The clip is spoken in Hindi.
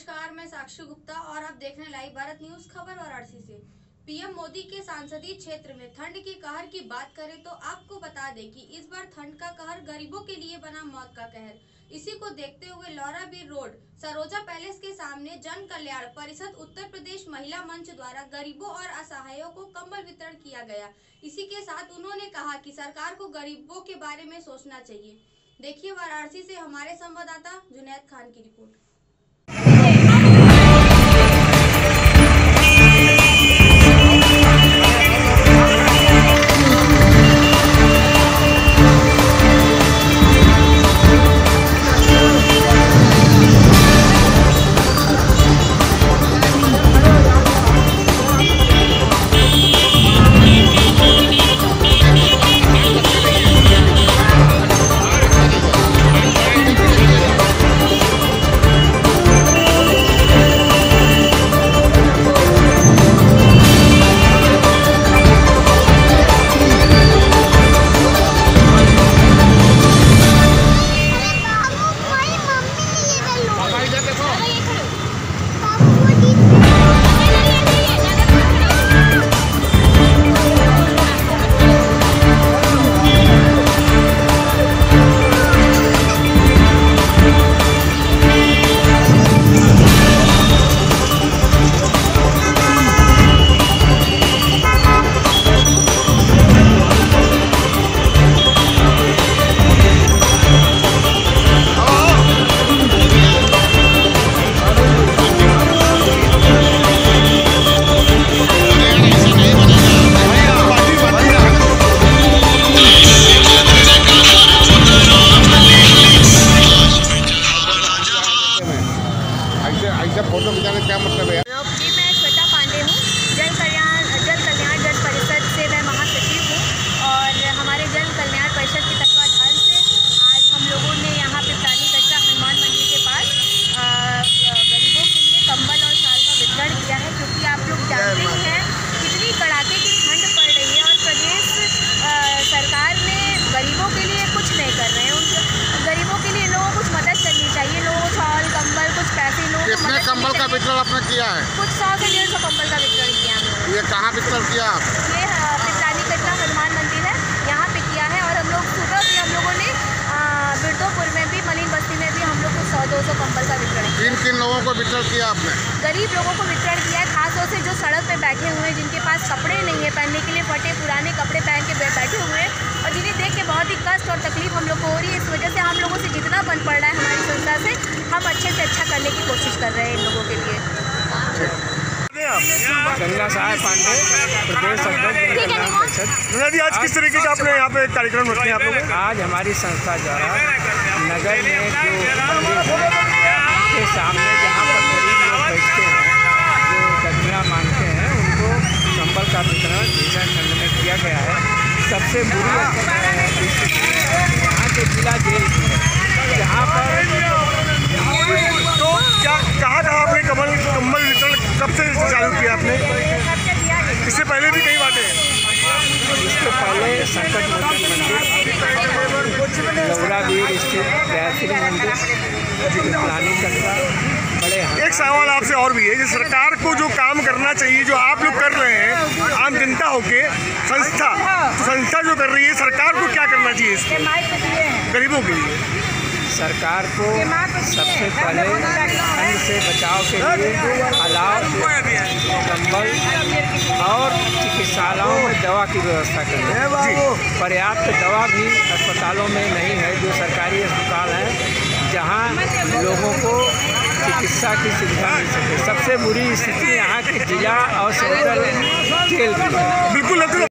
नमस्कार, मैं साक्षी गुप्ता और आप देख रहे हैं लाइव भारत न्यूज। खबर वाराणसी से। पीएम मोदी के संसदीय क्षेत्र में ठंड के कहर की बात करें तो आपको बता दें कि इस बार ठंड का कहर गरीबों के लिए बना मौत का कहर। इसी को देखते हुए लौराबीर रोड सरोजा पैलेस के सामने जन कल्याण परिषद उत्तर प्रदेश महिला मंच द्वारा गरीबों और असहायों को कंबल वितरण किया गया। इसी के साथ उन्होंने कहा कि सरकार को गरीबों के बारे में सोचना चाहिए। देखिए वाराणसी से हमारे संवाददाता जुनैद खान की रिपोर्ट। फोटो खिंचाने क्या मतलब है? जी, मैं श्वेता पांडे हूँ। जल कल्याण जन परिषद से मैं महासचिव हूँ और हमारे जल कल्याण परिषद के तत्वाधान से आज हम लोगों ने यहाँ पे प्राणी कच्चा हनुमान मंदिर के पास गरीबों के लिए कंबल और शाल का वितरण किया है, क्योंकि आप लोग जानते ही हैं कितनी कड़ाके की ठंड पड़ रही है और प्रदेश सरकार ने गरीबों के लिए कुछ नहीं कर रहे हैं। उन गरीबों के लिए लोगों को कुछ मदद करनी चाहिए। लोगों को शाल कंबल कुछ पैसे कितने कंबल का वितरण आपने किया है? कुछ 100 से 150 कंबल का वितरण किया है। ये कहाँ वितरण किया आप? ये प्राणी कच्चा हनुमान मंदिर है, यहाँ पे किया है। और हम लोग सुबह भी हम लोगों ने बिरदोपुर में भी, मलिन बस्ती में भी हम लोग को 100-200 कंबल का वितरण किया। किन लोगों को वितरण किया आपने? गरीब लोगों को वितरण किया है, खासतौर से जो सड़क पे बैठे हुए हैं, जिनके पास कपड़े नहीं है पहनने के लिए, फटे पुराने कपड़े पहन के बैठे हुए हैं और जिन्हें देख के बहुत ही कष्ट और तकलीफ हम लोग को हो रही है। इस वजह से हम लोगों से जितना बन पड़ रहा है हमारी संस्था से, हम अच्छे से अच्छा करने की कोशिश कर रहे हैं इन लोगों के लिए। गंगा साहब पांडे, प्रदेश अध्यक्ष। आज किस तरीके से आपने यहाँ पे कार्यक्रम रखे हैं आप लोग? आज हमारी संस्था द्वारा नगर में जो मंदिर के सामने जहाँ पर गरीब लोग बैठते हैं, जो दक्षिणा मांगते हैं, उनको कंबल का वितरण भीषण ठंड में किया गया है। सबसे बुरी यहाँ के जिला जेल जहाँ पर तो कहाँ आपने कंबल वितरण कब से चालू किया आपने? इससे पहले भी कई बातें हैं। इसके पहले संकट मोचन मंदिर, लौराबीर स्थित गायत्री मंदिर, प्लानिंग करता बड़े। एक सवाल आपसे और भी है, जो सरकार को जो काम करना चाहिए, जो आप लोग कर रहे हैं आम जनता होके, संस्था जो कर रही है, सरकार को क्या करना चाहिए इसके गरीबों के लिए? सरकार को सबसे पहले ठंड से बचाव के लिए अलाव, कंबल और चिकित्सालयों में दवा की व्यवस्था करें। पर्याप्त दवा भी अस्पतालों में नहीं है, जो सरकारी अस्पताल हैं जहां लोगों को चिकित्सा की सुविधा मिल सके। सबसे बुरी स्थिति यहाँ के जिला और सेंट्रल जेल की है। बिल्कुल।